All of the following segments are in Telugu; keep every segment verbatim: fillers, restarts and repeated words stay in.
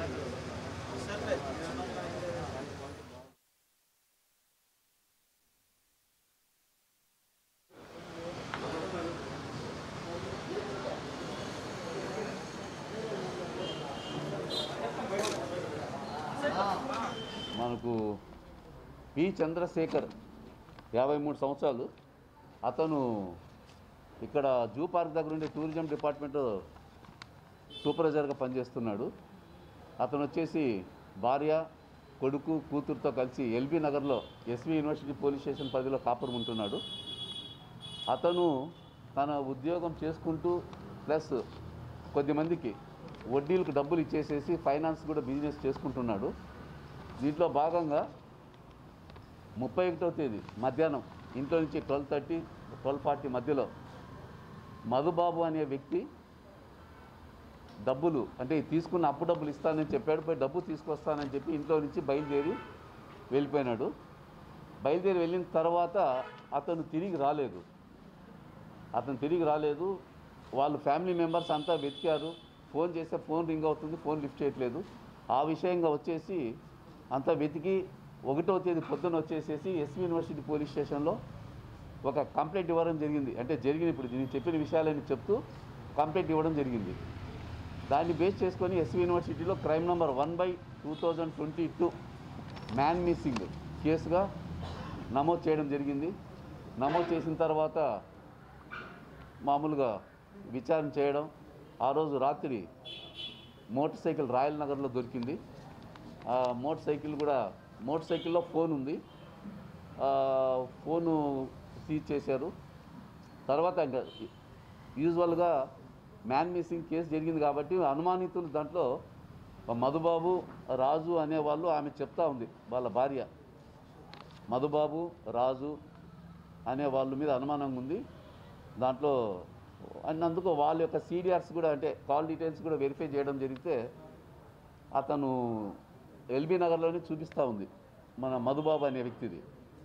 మనకు పి చంద్రశేఖర్ యాభై మూడు సంవత్సరాలు. అతను ఇక్కడ జూ పార్క్ దగ్గర ఉండే టూరిజం డిపార్ట్మెంట్ సూపర్వైజర్గా పనిచేస్తున్నాడు. అతను వచ్చేసి భార్య, కొడుకు, కూతురుతో కలిసి ఎల్బీ నగర్లో ఎస్వి యూనివర్సిటీ పోలీస్ స్టేషన్ పరిధిలో కాపురం ఉంటున్నాడు. అతను తన ఉద్యోగం చేసుకుంటూ ప్లస్ కొద్దిమందికి వడ్డీలకు డబ్బులు ఇచ్చేసేసి ఫైనాన్స్ కూడా బిజినెస్ చేసుకుంటున్నాడు. దీంట్లో భాగంగా ముప్పై ఒకటవ తేదీ మధ్యాహ్నం ఇంట్లో నుంచి ట్వెల్వ్ థర్టీ ట్వెల్వ్ ఫార్టీ మధ్యలో మధుబాబు అనే వ్యక్తి డబ్బులు అంటే తీసుకున్న అప్పు డబ్బులు ఇస్తానని చెప్పాడు. పోయి డబ్బు తీసుకొస్తానని చెప్పి ఇంట్లో నుంచి బయలుదేరి వెళ్ళిపోయినాడు. బయలుదేరి వెళ్ళిన తర్వాత అతను తిరిగి రాలేదు. అతను తిరిగి రాలేదు వాళ్ళు ఫ్యామిలీ మెంబర్స్ అంతా వెతికారు. ఫోన్ చేస్తే ఫోన్ రింగ్ అవుతుంది, ఫోన్ లిఫ్ట్ చేయట్లేదు. ఆ విషయంగా వచ్చేసి అంతా వెతికి ఒకటో తేదీ పొద్దున వచ్చేసేసి ఎస్వి యూనివర్సిటీ పోలీస్ స్టేషన్లో ఒక కంప్లైంట్ ఇవ్వడం జరిగింది. అంటే జరిగింది ఇప్పుడు నేను చెప్పిన విషయాలని చెప్తూ కంప్లైంట్ ఇవ్వడం జరిగింది. దాన్ని బేస్ చేసుకొని ఎస్వి యూనివర్సిటీలో crime number one by two thousand twenty two man missing కేసుగా నమోదు చేయడం జరిగింది. నమోదు చేసిన తర్వాత మామూలుగా విచారణ చేయడం, ఆ రోజు రాత్రి మోటార్ సైకిల్ రాయల్ నగర్లో దొరికింది. ఆ మోటార్ సైకిల్ కూడా మోటార్ సైకిల్లో ఫోన్ ఉంది. ఫోను సీజ్ చేశారు. తర్వాత ఇంకా యూజువల్గా మ్యాన్ మిస్సింగ్ కేసు జరిగింది కాబట్టి అనుమానితులు దాంట్లో మధుబాబు, రాజు అనేవాళ్ళు ఆమె చెప్తా ఉంది. వాళ్ళ భార్య మధుబాబు, రాజు అనే వాళ్ళ మీద అనుమానంగా ఉంది. దాంట్లో అన్నందుకు వాళ్ళ యొక్క సీడిఆర్స్ కూడా అంటే కాల్ డీటెయిల్స్ కూడా వెరిఫై చేయడం జరిగితే అతను ఎల్బీ నగర్లోనే చూపిస్తూ ఉంది మన మధుబాబు అనే వ్యక్తిది.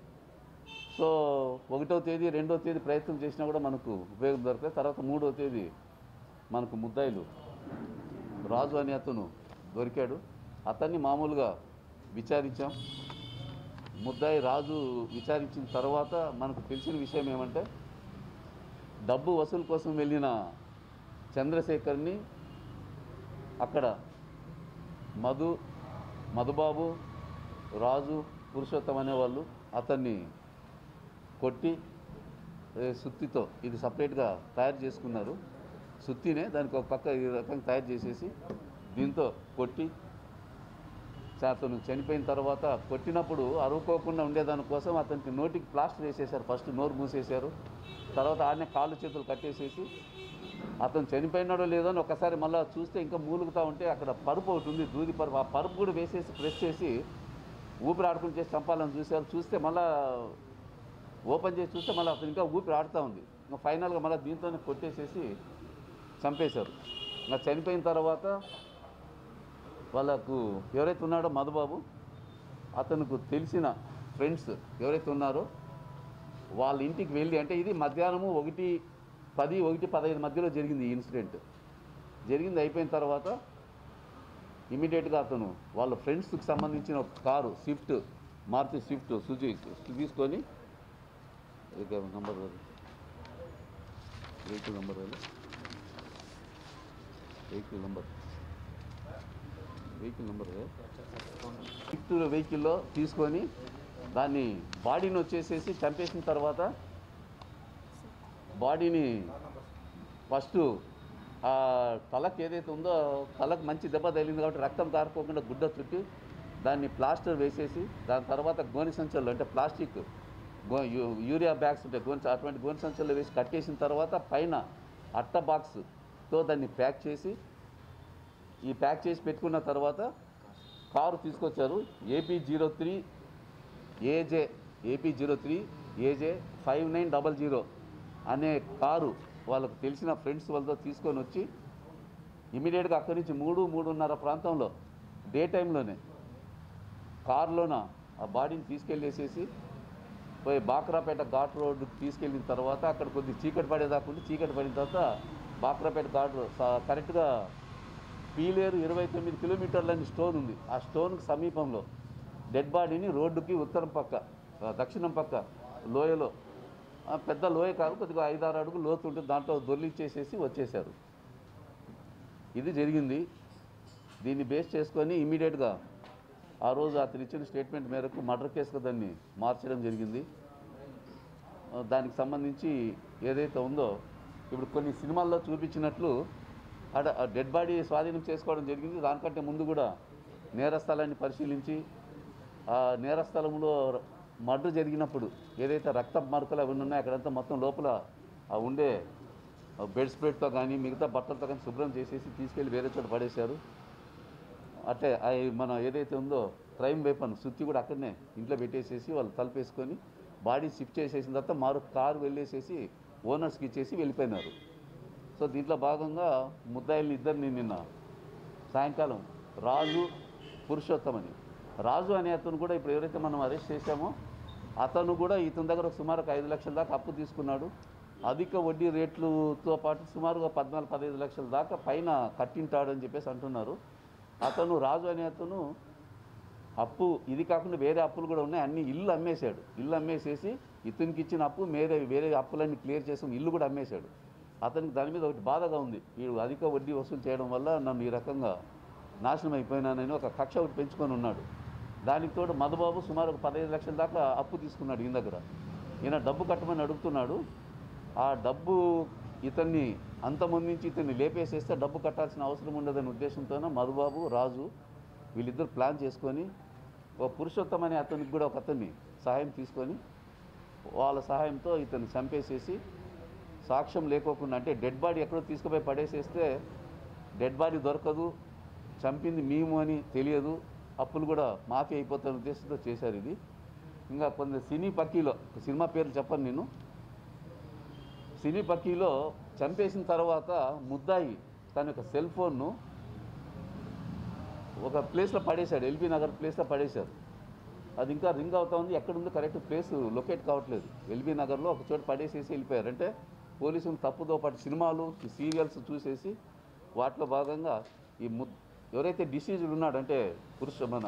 సో ఒకటో తేదీ రెండో తేదీ ప్రయత్నం చేసినా కూడా మనకు ఉపయోగం దొరకలేదు. తర్వాత మూడో తేదీ మనకు ముద్దాయిలు రాజు అనే అతను దొరికాడు. అతన్ని మామూలుగా విచారించాం. ముద్దాయి రాజు విచారించిన తర్వాత మనకు తెలిసిన విషయం ఏమంటే డబ్బు వసూలు కోసం వెళ్ళిన చంద్రశేఖర్ని అక్కడ మధు మధుబాబు, రాజు, పురుషోత్తం అనేవాళ్ళు అతన్ని కొట్టి సుత్తితో ఇది సపరేట్గా తయారు చేసుకున్నారు. సుత్తినే దానికి ఒక పక్క ఈ రకంగా తయారు చేసేసి దీంతో కొట్టి అతను చనిపోయిన తర్వాత కొట్టినప్పుడు అరువుకోకుండా ఉండేదానికోసం అతనికి నోటికి ప్లాస్టర్ వేసేసారు. ఫస్ట్ నోరు మూసేశారు. తర్వాత ఆడనే కాళ్ళు చేతులు కట్టేసేసి అతను చనిపోయినాడో లేదో అని ఒకసారి మళ్ళీ చూస్తే ఇంకా మూలుగుతూ ఉంటే అక్కడ పరుపు ఒకటి ఉంది, దూది పరుపు. ఆ పరుపు కూడా వేసేసి ప్రెస్ చేసి ఊపిరి ఆడుకుని చేసి చంపాలని చూశారు. చూస్తే మళ్ళీ ఓపెన్ చేసి చూస్తే మళ్ళీ అతను ఇంకా ఊపిరి ఆడుతూ ఉంది. ఇంకా ఫైనల్గా మళ్ళీ దీంతోనే కొట్టేసేసి చంపేశారు. ఇంకా చనిపోయిన తర్వాత వాళ్ళకు ఎవరైతే ఉన్నాడో మధుబాబు అతనికి తెలిసిన ఫ్రెండ్స్ ఎవరైతే ఉన్నారో వాళ్ళ ఇంటికి వెళ్ళి అంటే ఇది మధ్యాహ్నము ఒకటి పది ఒకటి పదహైదు మధ్యలో జరిగింది ఈ ఇన్సిడెంట్. జరిగింది అయిపోయిన తర్వాత ఇమీడియట్గా అతను వాళ్ళ ఫ్రెండ్స్కి సంబంధించిన ఒక car Swift Maruti Swift Suzuki తీసుకొని number vehicle number vehicle number vehicle number Swift వెహికల్లో తీసుకొని దాన్ని బాడీని వచ్చేసేసి చంపేసిన తర్వాత బాడీని ఫస్ట్ ఆ తలకు ఏదైతే ఉందో తలకు మంచి దెబ్బ తగిలింది కాబట్టి రక్తం కారుకోకుండా గుడ్డ చుట్టి దాన్ని ప్లాస్టర్ వేసేసి దాని తర్వాత గోని సంచులు అంటే ప్లాస్టిక్ గో యూరియా బ్యాగ్స్ ఉంటాయి గోని అటువంటి గోని సంచుల్లో వేసి కట్టేసిన తర్వాత పైన అట్ట బాక్స్తో దాన్ని ప్యాక్ చేసి ఈ ప్యాక్ చేసి పెట్టుకున్న తర్వాత కారు తీసుకొచ్చారు. AP zero three AJ AP zero three AJ five nine double zero అనే కారు వాళ్ళకు తెలిసిన ఫ్రెండ్స్ వాళ్ళతో తీసుకొని వచ్చి ఇమీడియట్గా అక్కడి నుంచి మూడు మూడున్నర ప్రాంతంలో డే టైంలోనే కారులోన ఆ బాడీని తీసుకెళ్ళేసేసి పోయి బాక్రాపేట ఘాట్ రోడ్డుకి తీసుకెళ్ళిన తర్వాత అక్కడ కొద్ది చీకటి పడేదాకుండి చీకటి పడిన తర్వాత బాక్రాపేట ఘాట్ కరెక్ట్గా పీలేరు ఇరవై తొమ్మిది కిలోమీటర్లని స్టోన్ ఉంది. ఆ స్టోన్కి సమీపంలో డెడ్ బాడీని రోడ్డుకి ఉత్తరం పక్క దక్షిణం పక్క లోయలో, పెద్ద లోయ కాదు, కొద్దిగా ఐదారు అడుగులు లోతు ఉంటుంది, దాంట్లో దొర్లిచ్చేసేసి వచ్చేశారు. ఇది జరిగింది. దీన్ని బేస్ చేసుకొని ఇమీడియట్గా ఆ రోజు అతను ఇచ్చిన స్టేట్మెంట్ మేరకు మర్డర్ కేసుగా దాన్ని మార్చడం జరిగింది. దానికి సంబంధించి ఏదైతే ఉందో ఇప్పుడు కొన్ని సినిమాల్లో చూపించినట్లు అక్కడ డెడ్ బాడీ స్వాధీనం చేసుకోవడం జరిగింది. దానికంటే ముందు కూడా నేరస్థలాన్ని పరిశీలించి ఆ నేరస్థలంలో మర్డర్ జరిగినప్పుడు ఏదైతే రక్త మరకలు అవి ఉన్నాయో అక్కడంతా మొత్తం లోపల ఉండే బెడ్ స్ప్రెడ్తో కానీ మిగతా బట్టలతో కానీ శుభ్రం చేసేసి తీసుకెళ్ళి వేరే చోట పడేశారు. అట్లే మన ఏదైతే ఉందో క్రైమ్ వెపన్ సుత్తి కూడా అక్కడనే ఇంట్లో పెట్టేసేసి వాళ్ళు తలుపేసుకొని బాడీ షిఫ్ట్ చేసేసిన తర్వాత మరో కారు వెళ్ళేసేసి ఓనర్స్కి ఇచ్చేసి వెళ్ళిపోయినారు. సో దీంట్లో భాగంగా ముద్దాయిల్ని ఇద్దరిని నిన్న సాయంకాలం రాజు పురుషోత్తం అని, రాజు అనే అతను కూడా ఇప్పుడు ఎవరైతే మనం అరెస్ట్ చేశామో అతను కూడా ఇతని దగ్గర సుమారు ఒక ఐదు లక్షల దాకా అప్పు తీసుకున్నాడు. అధిక వడ్డీ రేట్లతో పాటు సుమారుగా పద్నాలుగు పదహైదు లక్షల దాకా పైన కట్టింటాడని చెప్పేసి అంటున్నారు. అతను రాజు అనే అతను అప్పు ఇది కాకుండా వేరే అప్పులు కూడా ఉన్నాయి, అన్ని ఇల్లు అమ్మేశాడు. ఇల్లు అమ్మేసేసి ఇతనికి ఇచ్చిన అప్పు వేరే వేరే అప్పులన్నీ క్లియర్ చేసుకుని ఇల్లు కూడా అమ్మేశాడు. అతనికి దాని మీద ఒకటి బాధగా ఉంది, వీడు అధిక వడ్డీ వసూలు చేయడం వల్ల నన్ను ఈ రకంగా నాశనం అయిపోయినానని ఒక కక్ష ఒకటి పెంచుకొని ఉన్నాడు. దానికి తోడు మధుబాబు సుమారు ఒక పదహైదు లక్షల దాకా అప్పు తీసుకున్నాడు ఈయన దగ్గర. ఈయన డబ్బు కట్టమని అడుగుతున్నాడు. ఆ డబ్బు ఇతన్ని అంతమొందించి ఇతన్ని లేపేసేస్తే డబ్బు కట్టాల్సిన అవసరం ఉండదనే ఉద్దేశంతోనే మధుబాబు రాజు వీళ్ళిద్దరు ప్లాన్ చేసుకొని ఒక పురుషోత్తం అనే అతనికి కూడా ఒక అతన్ని సహాయం తీసుకొని వాళ్ళ సహాయంతో ఇతన్ని చంపేసేసి సాక్ష్యం లేకోకుండా, అంటే డెడ్ బాడీ ఎక్కడో తీసుకుపోయి పడేసేస్తే డెడ్ బాడీ దొరకదు, చంపింది మేము అని తెలియదు, అప్పులు కూడా మాఫీ అయిపోతున్న ఉద్దేశంతో చేశారు ఇది. ఇంకా కొంత సినీ పక్కీలో సినిమా పేర్లు చెప్పను నేను, సినీ పక్కీలో చంపేసిన తర్వాత ముద్దాయి తన యొక్క సెల్ ఫోన్ను ఒక ప్లేస్లో పడేశాడు, ఎల్బీ నగర్ ప్లేస్లో పడేశారు. అది ఇంకా రింగ్ అవుతా ఉంది, ఎక్కడుందో కరెక్ట్ ప్లేస్ లొకేట్ కావట్లేదు. ఎల్బీ నగర్లో ఒక చోట పడేసేసి వెళ్ళిపోయారు. అంటే పోలీసులు తప్పుతో పాటు సినిమాలు సీరియల్స్ చూసేసి వాటిలో భాగంగా ఈ ము ఎవరైతే డిసీజ్డ్ ఉన్నాడు అంటే పురుష మన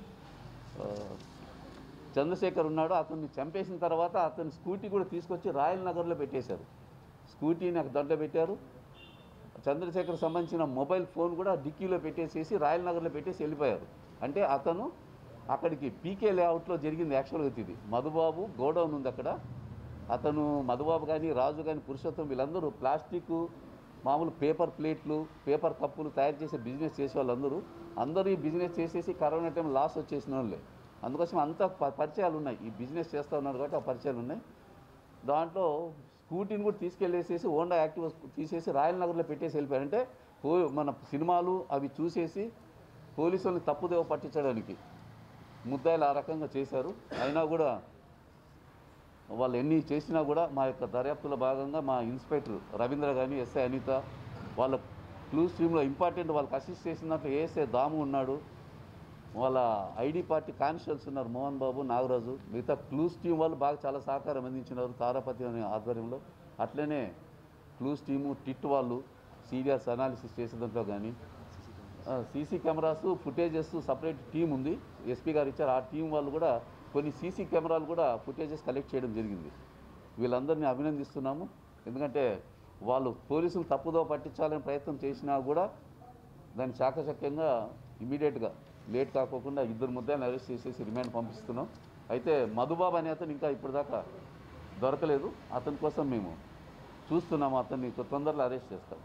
చంద్రశేఖర్ ఉన్నాడో అతన్ని చంపేసిన తర్వాత అతని స్కూటీ కూడా తీసుకొచ్చి రాయల్ నగర్లో పెట్టేశారు. స్కూటీని అక్కడ దాంట్లో పెట్టారు. చంద్రశేఖర్ సంబంధించిన మొబైల్ ఫోన్ కూడా డిక్కీలో పెట్టేసేసి రాయల్ నగర్లో పెట్టేసి వెళ్ళిపోయారు. అంటే అతను అక్కడికి పీకే లేఅవుట్లో జరిగింది యాక్చువల్గా. ఇది మధుబాబు గోడౌన్ ఉంది అక్కడ. అతను మధుబాబు కానీ రాజు కానీ పురుషోత్తం వీళ్ళందరూ ప్లాస్టిక్ మామూలు పేపర్ ప్లేట్లు పేపర్ కప్పులు తయారు చేసే బిజినెస్ చేసే వాళ్ళందరూ అందరూ ఈ బిజినెస్ చేసేసి కరోనా టైం లాస్ వచ్చేసిన వాళ్ళే. అందుకోసం అంత పరిచయాలు ఉన్నాయి, ఈ బిజినెస్ చేస్తూ ఉన్నారు కాబట్టి ఆ పరిచయాలు ఉన్నాయి. దాంట్లో స్కూటీని కూడా తీసుకెళ్ళేసేసి హోండా యాక్టివ్ తీసేసి రాయల్ నగర్లో పెట్టేసి వెళ్ళిపోయారు. అంటే మన సినిమాలు అవి చూసేసి పోలీసులను తప్పుదేవ పట్టించడానికి ముద్దాయిలు ఆ రకంగా చేశారు. అయినా కూడా వాళ్ళు ఎన్ని చేసినా కూడా మా యొక్క దర్యాప్తులో భాగంగా మా ఇన్స్పెక్టర్ రవీంద్ర కానీ ఎస్ఐ అనిత వాళ్ళ క్లూ స్ట్రీమ్లో ఇంపార్టెంట్ వాళ్ళకి అసిస్ట్ చేసిన దాంట్లో ఏఎస్ఐ దాము ఉన్నాడు, వాళ్ళ ఐడి పార్టీ కానిస్టేబుల్స్ ఉన్నారు మోహన్ బాబు నాగరాజు, మిగతా క్లూస్ టీం వాళ్ళు బాగా చాలా సహకారం అందించినారు తారాపతి అనే ఆధ్వర్యంలో. అట్లనే క్లూస్ టీము టిట్ వాళ్ళు సీరియస్ అనాలిసిస్ చేసే దాంట్లో కానీ CC cameras footages separate team ఉంది, ఎస్పీ గారు ఇచ్చారు. ఆ టీం వాళ్ళు కూడా కొన్ని సీసీ కెమెరాలు కూడా ఫుటేజెస్ కలెక్ట్ చేయడం జరిగింది. వీళ్ళందరినీ అభినందిస్తున్నాము. ఎందుకంటే వాళ్ళు పోలీసులు తప్పుదో పట్టించాలని ప్రయత్నం చేసినా కూడా దాన్ని చాకచక్యంగా ఇమీడియట్గా లేట్ కాకోకుండా ఇద్దరు ముద్దాయిలను అరెస్ట్ చేసేసి రిమాండ్ పంపిస్తున్నాం. అయితే మధుబాబు అనే అతను ఇంకా ఇప్పటిదాకా దొరకలేదు, అతని కోసం మేము చూస్తున్నాము. అతన్ని తొందరలో అరెస్ట్ చేస్తాం.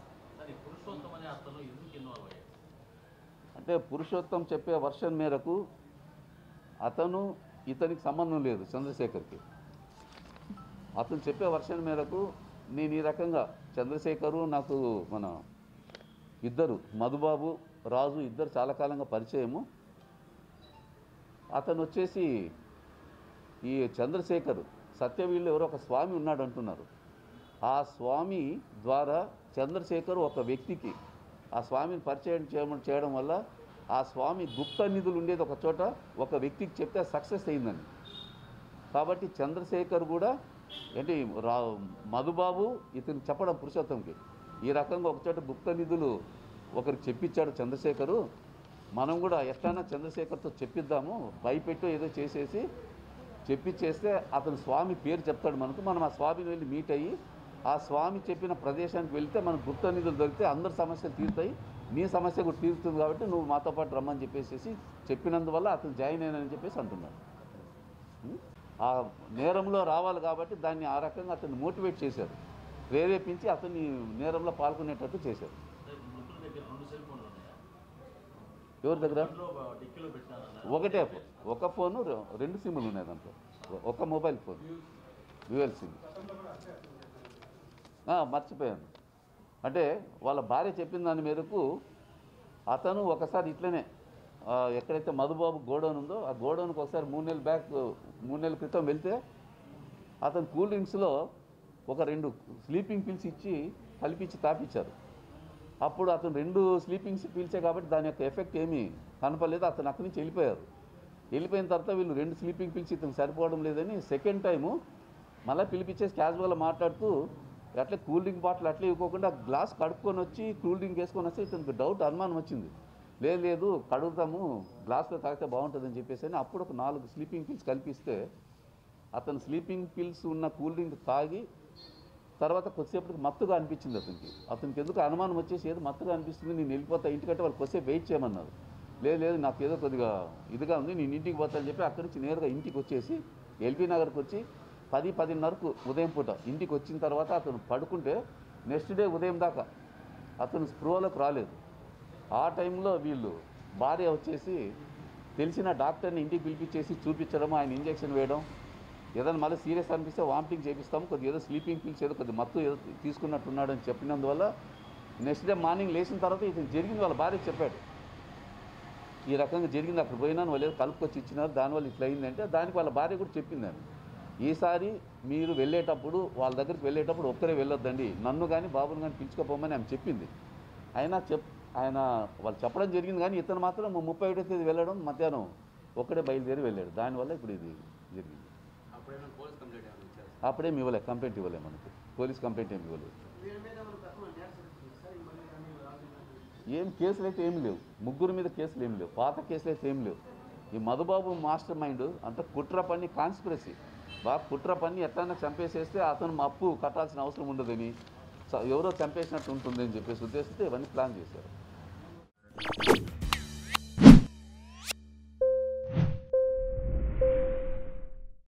అంటే పురుషోత్తం చెప్పే వర్షన్ మేరకు అతను ఇతనికి సంబంధం లేదు చంద్రశేఖర్కి. అతను చెప్పే వర్షన్ మేరకు నేను ఈ రకంగా చంద్రశేఖరు నాకు మన ఇద్దరు మధుబాబు రాజు ఇద్దరు చాలా కాలంగా పరిచయము. అతను వచ్చేసి ఈ చంద్రశేఖర్ సత్యవీళ్ళు ఎవరో ఒక స్వామి ఉన్నాడు అంటున్నారు. ఆ స్వామి ద్వారా చంద్రశేఖర్ ఒక వ్యక్తికి ఆ స్వామిని పరిచయం చేయడం చేయడం వల్ల ఆ స్వామి గుప్త నిధులు ఉండేది ఒక చోట ఒక వ్యక్తికి చెప్తే సక్సెస్ అయిందని. కాబట్టి చంద్రశేఖర్ కూడా ఏంటి రా మధుబాబు ఇతను చెప్పడం పురుషోత్తంకి ఈ రకంగా ఒక చోట గుప్త నిధులు ఒకరికి చెప్పించాడు చంద్రశేఖరు, మనం కూడా ఎట్లయినా చంద్రశేఖర్తో చెప్పిద్దాము, భయపెట్టు ఏదో చేసేసి చెప్పిచ్చేస్తే అతను స్వామి పేరు చెప్తాడు మనకు, మనం ఆ స్వామిని వెళ్ళి మీట్ అయ్యి ఆ స్వామి చెప్పిన ప్రదేశానికి వెళ్తే మనకు గుప్త నిధులు దొరికితే అందరి సమస్యలు తీరుతాయి, నీ సమస్య కూడా తీరుతుంది, కాబట్టి నువ్వు మాతో పాటు రమ్మని చెప్పేసి చెప్పినందువల్ల అతను జాయిన్ అయినని చెప్పేసి అంటున్నాడు. ఆ నేరంలో రావాలి కాబట్టి దాన్ని ఆ రకంగా అతన్ని మోటివేట్ చేశారు, ప్రేరేపించి అతన్ని నేరంలో పాల్గొనేటట్టు చేశారు. ఎవరి దగ్గర? ఒకటే ఫోన్, ఒక ఫోను, రెండు సిమ్లు ఉన్నాయి దాంట్లో, ఒక మొబైల్ ఫోన్, డ్యూయల్ సిమ్. మర్చిపోయాను, అంటే వాళ్ళ భార్య చెప్పిన దాని మేరకు అతను ఒకసారి ఇట్లనే ఎక్కడైతే మధుబాబు గోడౌన్ ఉందో ఆ గోడౌన్కి ఒకసారి మూడు నెలల బ్యాక్ మూడు నెలల క్రితం వెళ్తే అతను కూల్ డ్రింక్స్లో ఒక రెండు స్లీపింగ్ పిల్స్ ఇచ్చి కలిపించి తాపించారు. అప్పుడు అతను రెండు స్లీపింగ్స్ పీల్చే కాబట్టి దాని యొక్క ఎఫెక్ట్ ఏమీ కనపడలేదు, అతను అక్కడి నుంచి వెళ్ళిపోయారు. వెళ్ళిపోయిన తర్వాత వీళ్ళు రెండు స్లీపింగ్ పిల్స్ ఇతను సరిపోవడం లేదని సెకండ్ టైము మళ్ళీ పిలిపించేసి క్యాజువల్గా మాట్లాడుతూ అట్లే కూల్ డ్రింక్ బాటిల్ అట్లే ఇవ్వకుండా గ్లాస్ కడుక్కొని వచ్చి కూల్ డ్రింక్ వేసుకొని వస్తే ఇతనికి డౌట్, అనుమానం వచ్చింది. లేదు లేదు కడుగుతాము, గ్లాస్లో తాగితే బాగుంటుందని చెప్పేసి అని అప్పుడు ఒక నాలుగు స్లీపింగ్ పిల్స్ కల్పిస్తే అతను స్లీపింగ్ పిల్స్ ఉన్న కూల్ డ్రింక్ తాగి తర్వాత కొద్దిసేపటికి మత్తుగా అనిపించింది అతనికి. అతనికి ఎందుకు అనుమానం వచ్చేసి ఏదో మత్తుగా అనిపిస్తుంది, నేను వెళ్ళిపోతా ఇంటికంటే వాళ్ళు కొద్దిసేపు వెయిట్ చేయమన్నారు. లేదు లేదు నాకు ఏదో కొద్దిగా ఇదిగా ఉంది, నేను ఇంటికి పోతా అని చెప్పి అక్కడి నుంచి నేరుగా ఇంటికి వచ్చేసి ఎల్బీ నగర్కి వచ్చి పది పదిన్నరకు ఉదయం పూట ఇంటికి వచ్చిన తర్వాత అతను పడుకుంటే నెక్స్ట్ డే ఉదయం దాకా అతను స్పృహలోకి రాలేదు. ఆ టైంలో వీళ్ళు భార్య వచ్చేసి తెలిసిన డాక్టర్ని ఇంటికి పిలిపించేసి చూపించడం, ఆయన ఇంజెక్షన్ వేయడం, ఏదైనా మళ్ళీ సీరియస్ అనిపిస్తే వామిటింగ్ చేపిస్తాము, కొద్దిగా ఏదో స్లీపింగ్ పిల్స్ ఏదో కొద్దిగా మత్తు ఏదో తీసుకున్నట్టున్నాడని చెప్పినందువల్ల నెక్స్ట్ డే మార్నింగ్ లేచిన తర్వాత ఇతను జరిగింది వాళ్ళ భార్యకి చెప్పాడు, ఈ రకంగా జరిగింది, అక్కడ పోయినాను వాళ్ళు ఏదో కలుపుకొచ్చి ఇచ్చినారు, దానివల్ల ఇట్లా అయిందంటే దానికి వాళ్ళ భార్య కూడా చెప్పిందని, ఈసారి మీరు వెళ్ళేటప్పుడు వాళ్ళ దగ్గరికి వెళ్ళేటప్పుడు ఒక్కరే వెళ్ళొద్దండి, నన్ను కానీ బాబుని కానీ పిలుచుకోపోమని ఆమె చెప్పింది. అయినా చెప్ ఆయన వాళ్ళు చెప్పడం జరిగింది, కానీ ఇతను మాత్రం ముప్పై ఒకటో తేదీ వెళ్ళడం మధ్యాహ్నం ఒక్కడే బయలుదేరి వెళ్ళాడు. దానివల్ల ఇప్పుడు ఇది జరిగింది. అప్పుడేమి ఇవ్వలే, కంప్లైంట్ ఇవ్వలే, మనకి పోలీస్ కంప్లైంట్ ఏమి ఇవ్వలేదు. ఏం కేసులు అయితే ఏమి లేవు, ముగ్గురు మీద కేసులు ఏమి లేవు, పాత కేసులు అయితే ఏమి లేవు. ఈ మధుబాబు మాస్టర్ మైండ్ అంత కుట్ర పని, కాన్స్పిరసీ బాగా కుట్ర పని, ఎట్లయినా చంపేసేస్తే అతను అప్పు కట్టాల్సిన అవసరం ఉండదని, ఎవరో చంపేసినట్టు ఉంటుందని చెప్పేసి ఉద్దేశంతో ఇవన్నీ ప్లాన్ చేశారు.